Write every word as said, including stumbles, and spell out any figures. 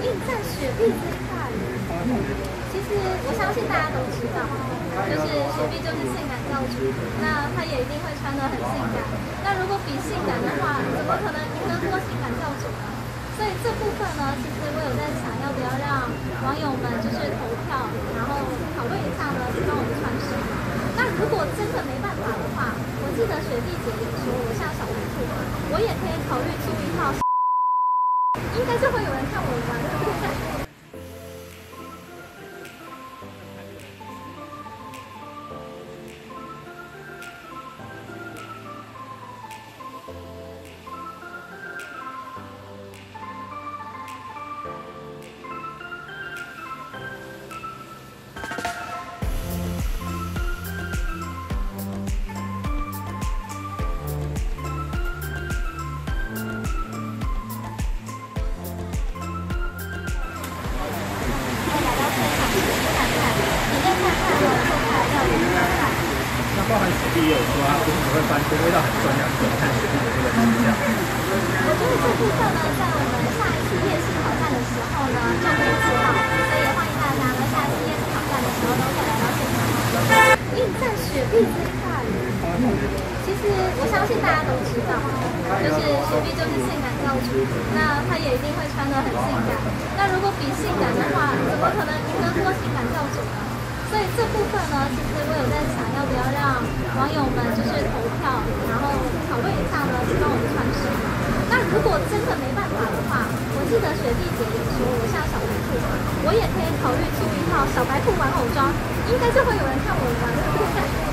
印在雪碧这一块，其实我相信大家都知道，就是雪碧就是性感教主，那他也一定会穿得很性感。那如果比性感的话，怎么可能赢得过性感教主呢？所以这部分呢，其实我有在想，要不要让网友们就是投票，然后讨论一下呢，希望我们穿什么。那如果真的没办法的话，我记得雪碧姐也说，我像小白兔，我也可以考虑出一套。应该就会有人看我玩，对不对？ 包含雪碧也有说，它不是只会翻车，味道很重要，你怎么看雪碧的这个形象？ 我觉得这部分呢，在我们下一次夜市挑战的时候呢，就可以知道，所以也欢迎大家呢，下一次夜市挑战的时候都可以来到现场。印在雪碧这一块，其实我相信大家都知道，就是雪碧就是性感教主，那他也一定会穿得很性感。那如果比性感的话，怎么可能赢得过性感教主呢？所以这部分呢，其实我有在想，要不要让网友们就是投票，然后讨论一下呢，希望我们穿什么。那如果真的没办法的话，我记得雪碧姐也说，我像小白兔，我也可以考虑出一套小白兔玩偶装，应该就会有人看我玩，对不对？